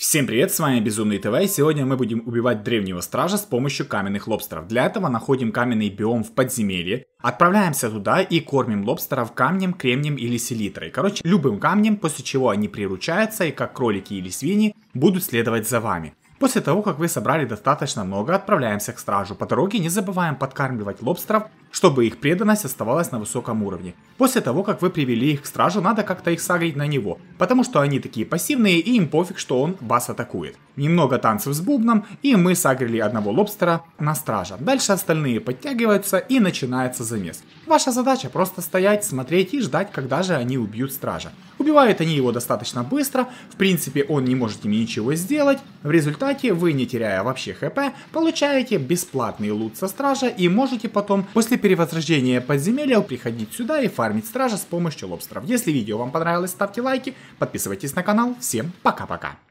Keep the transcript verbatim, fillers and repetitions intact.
Всем привет, с вами Безумный ТВ, и сегодня мы будем убивать древнего стража с помощью каменных лобстеров. Для этого находим каменный биом в подземелье, отправляемся туда и кормим лобстеров камнем, кремнием или селитрой. Короче, любым камнем, после чего они приручаются и как кролики или свиньи будут следовать за вами. После того, как вы собрали достаточно много, отправляемся к стражу. По дороге не забываем подкармливать лобстеров, чтобы их преданность оставалась на высоком уровне. После того, как вы привели их к стражу, надо как-то их сагрить на него, потому что они такие пассивные и им пофиг, что он вас атакует. Немного танцев с бубном, и мы сагрили одного лобстера на стража. Дальше остальные подтягиваются и начинается замес. Ваша задача просто стоять, смотреть и ждать, когда же они убьют стража. Убивают они его достаточно быстро, в принципе он не может ими ничего сделать. В результате вы, не теряя вообще хп, получаете бесплатный лут со стража и можете потом после перевозрождения подземелья приходить сюда и фармить стража с помощью лобстеров. Если видео вам понравилось, ставьте лайки, подписывайтесь на канал. Всем пока-пока.